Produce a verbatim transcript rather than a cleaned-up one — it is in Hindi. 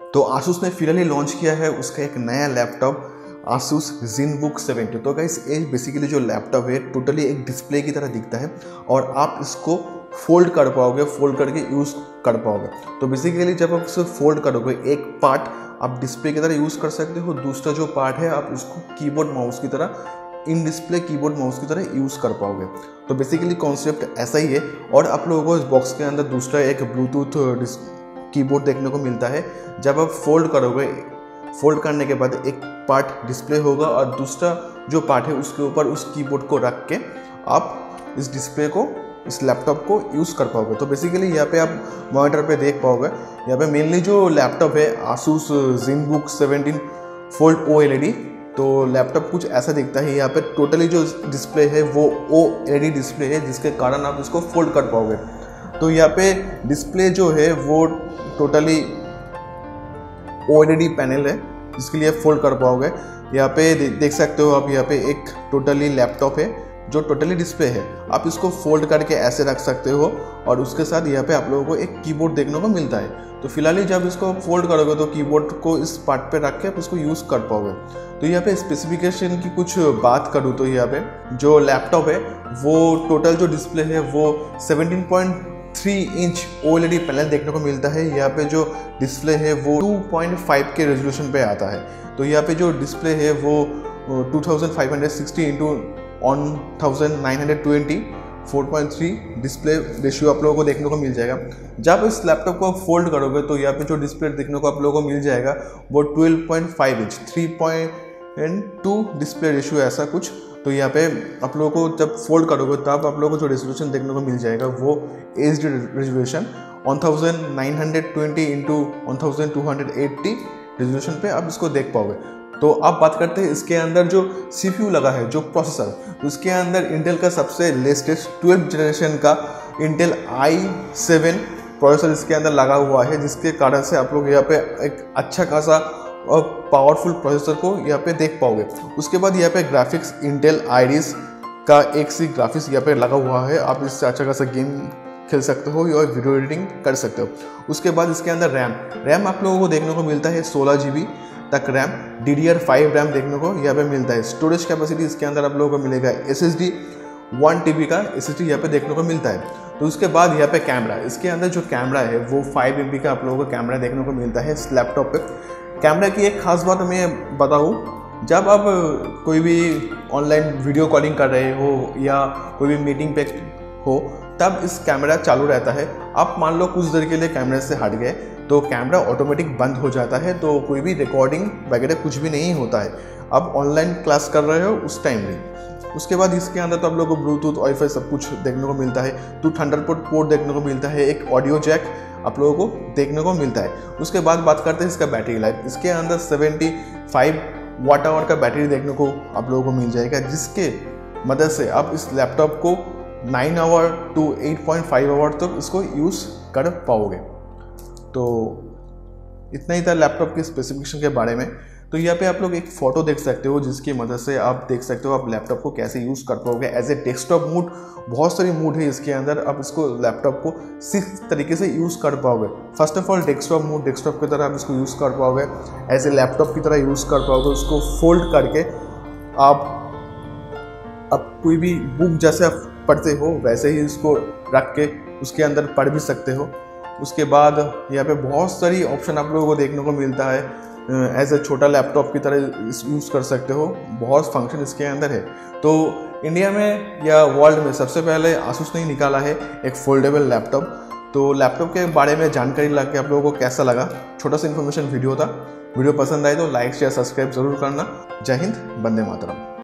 तो आसूस ने फिलहाल लॉन्च किया है उसका एक नया लैपटॉप आसूस ZenBook सेवेंटी। तो गाइस ये बेसिकली जो लैपटॉप है टोटली एक डिस्प्ले की तरह दिखता है और आप इसको फोल्ड कर पाओगे, फोल्ड करके यूज़ कर पाओगे। तो बेसिकली जब आप इसे फोल्ड करोगे एक पार्ट आप डिस्प्ले की तरह यूज़ कर सकते हो, दूसरा जो पार्ट है आप उसको कीबोर्ड माउस की तरह इन डिस्प्ले कीबोर्ड माउस की तरह यूज़ कर पाओगे। तो बेसिकली कॉन्सेप्ट ऐसा ही है। और आप लोगों को इस बॉक्स के अंदर दूसरा एक ब्लूटूथ कीबोर्ड देखने को मिलता है। जब आप फोल्ड करोगे, फोल्ड करने के बाद एक पार्ट डिस्प्ले होगा और दूसरा जो पार्ट है उसके ऊपर उस कीबोर्ड को रख के आप इस डिस्प्ले को, इस लैपटॉप को यूज़ कर पाओगे। तो बेसिकली यहाँ पे आप मॉनिटर पे देख पाओगे, यहाँ पे मेनली जो लैपटॉप है Asus ZenBook seventeen fold O L E D. तो लैपटॉप कुछ ऐसा दिखता है। यहाँ पे टोटली जो डिस्प्ले है वो O L E D display है, जिसके कारण आप इसको फोल्ड कर पाओगे। तो यहाँ पे डिस्प्ले जो है वो totally O L E D panel है, जिसके लिए फोल्ड कर पाओगे। यहाँ पे देख सकते हो आप, यहाँ पे एक टोटली लैपटॉप है जो टोटली डिस्प्ले है। आप इसको फोल्ड करके ऐसे रख सकते हो और उसके साथ यहाँ पे आप लोगों को एक कीबोर्ड देखने को मिलता है। तो फिलहाल जब इसको फोल्ड करोगे तो कीबोर्ड को इस पार्ट पे रख के आप इसको यूज़ कर पाओगे। तो यहाँ पे स्पेसिफिकेशन की कुछ बात करूँ तो यहाँ पे जो लैपटॉप है वो टोटल जो डिस्प्ले है वो seventeen point three inch O L E D panel देखने को मिलता है। यहाँ पे जो डिस्प्ले है वो two point five K resolution पे आता है। तो यहाँ पे जो डिस्प्ले है वो two thousand five hundred sixty into one thousand nine hundred twenty four point three display ratio आप लोगों को देखने को मिल जाएगा। जब इस लैपटॉप को आप फोल्ड करोगे तो यहाँ पे जो डिस्प्ले देखने को आप लोगों को मिल जाएगा वो twelve point five inch three point two display ratio ऐसा कुछ। तो यहाँ पे आप लोगों को जब फोल्ड करोगे तब आप लोगों को जो रेजोल्यूशन देखने को मिल जाएगा वो H D resolution one thousand nine hundred twenty into one thousand two hundred eighty resolution पे आप इसको देख पाओगे। तो अब बात करते हैं इसके अंदर जो सी पी यू लगा है, जो प्रोसेसर, तो इसके अंदर इंटेल का सबसे लेटेस्ट ट्वेल्थ जनरेशन का इंटेल आई सेवन प्रोसेसर इसके अंदर लगा हुआ है, जिसके कारण से आप लोग यहाँ पे एक अच्छा खासा और पावरफुल प्रोसेसर को यहाँ पे देख पाओगे। उसके बाद यहाँ पे ग्राफिक्स इंटेल आइरिस का एक सी ग्राफिक्स यहाँ पे लगा हुआ है। आप इससे अच्छा खासा गेम खेल सकते हो या वीडियो एडिटिंग कर सकते हो। उसके बाद इसके अंदर रैम रैम आप लोगों को देखने को मिलता है सोलह जी बी तक RAM, D D R five RAM देखने को यहाँ पे मिलता है। स्टोरेज कैपेसिटी इसके अंदर आप लोगों को मिलेगा S S D one T B का एस एस डी यहाँ पे देखने को मिलता है। तो उसके बाद यहाँ पे कैमरा, इसके अंदर जो कैमरा है वो फाइव एम पी का आप लोगों को कैमरा देखने को मिलता है इस लैपटॉप पे। कैमरा की एक खास बात मैं बताऊँ, जब आप कोई भी ऑनलाइन वीडियो कॉलिंग कर रहे हो या कोई भी मीटिंग पे हो तब इस कैमरा चालू रहता है। आप मान लो कुछ देर के लिए कैमरे से हट गए तो कैमरा ऑटोमेटिक बंद हो जाता है, तो कोई भी रिकॉर्डिंग वगैरह कुछ भी नहीं होता है। आप ऑनलाइन क्लास कर रहे हो उस टाइम भी। उसके बाद इसके अंदर तो आप लोगों को ब्लूटूथ वाईफाई सब कुछ देखने को मिलता है, टू थंडरबोल्ट पोर्ट देखने को मिलता है, एक ऑडियो जैक आप लोगों को देखने को मिलता है। उसके बाद बात करते हैं इसका बैटरी लाइफ। इसके अंदर सेवेंटी फाइव वाट आवर का बैटरी देखने को आप लोगों को मिल जाएगा, जिसके मदद से आप इस लैपटॉप को nine hour to eight point five hour तक इसको यूज़ कर पाओगे। तो इतना ही था लैपटॉप के स्पेसिफिकेशन के बारे में। तो यहाँ पे आप लोग एक फ़ोटो देख सकते हो, जिसकी मदद से आप देख सकते हो आप लैपटॉप को कैसे यूज़ कर पाओगे एज ए डेस्कटॉप मूड। बहुत सारी मूड है इसके अंदर, आप इसको लैपटॉप को सिक्स तरीके से यूज़ कर पाओगे। First of all desktop mode, desktop की तरह आप इसको यूज़ कर पाओगे, एज ए लैपटॉप की तरह यूज़ कर पाओगे। उसको फोल्ड करके आप अब कोई भी बुक जैसे आप पढ़ते हो वैसे ही इसको रख के उसके अंदर पढ़ भी सकते हो। उसके बाद यहाँ पे बहुत सारी ऑप्शन आप लोगों को देखने को मिलता है, एज ए छोटा लैपटॉप की तरह यूज़ कर सकते हो। बहुत फंक्शन इसके अंदर है। तो इंडिया में या वर्ल्ड में सबसे पहले आसूस ने ही निकाला है एक फोल्डेबल लैपटॉप। तो लैपटॉप के बारे में जानकारी ला के आप लोगों को कैसा लगा? छोटा सा इन्फॉर्मेशन वीडियो था। वीडियो पसंद आए तो लाइक शेयर सब्सक्राइब जरूर करना। जय हिंद, वंदे मातरम।